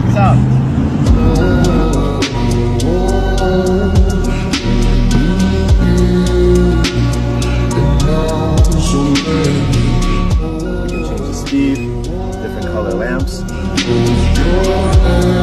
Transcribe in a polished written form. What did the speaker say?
this out. You can change the speed, different color lamps.